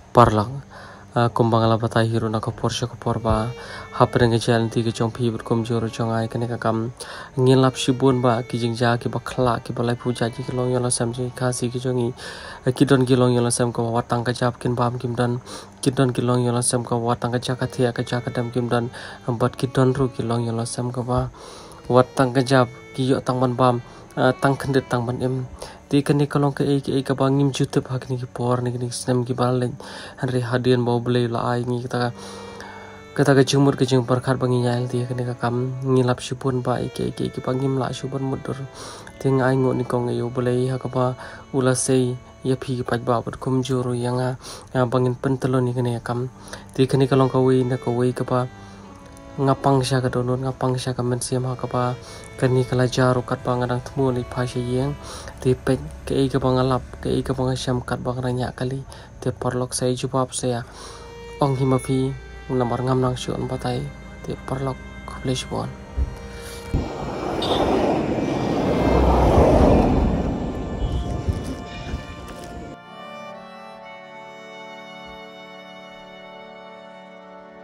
parlang kumbang ala batai hiro na kapor sya kapor ba hapren ke jalan ti ke chong phi ber kom jor chong ai kane ka kam ngilap shibun ba ki jing ja ki ba khla ki ba lai puja ji ki long yola sam ji khasi ki jongi ki don ki long yola sam ko watang ka jap kin bam kim dan ki don ki long yola sam ko watang ka jaka thia ka jaka dam kim dan bat ki don ru ki long yola sam ko ba watang ka jap ki yo tang ban bam tang khandet tang ban em ti kani kalong ke ka bangim jutep hakni ki por ni ni snam ki balen hanre hadian bau blei la ai ni kata ka jumur ke jing perkhat bangi nyail ti kani ka kam ngilap sipun ba ki bangim la subon mudur ting ai ngo ni kong yo blei ha ka ba ula sei ya phi paj ba bat kum juru yang bangin pentelon ni kani kam ti kani kalong ka wi na ka wi ka ba ngapang sya ka donon ngapang sya ka men siam ha ka ba kani kala jaru kat bangadang temu ni phasya yeng ti pe ke ka bangalap ke ka bangasam kat bangranya kali te parlok sai jawab saya ong himapi namar ngam nang syon batai te parlok khulish bon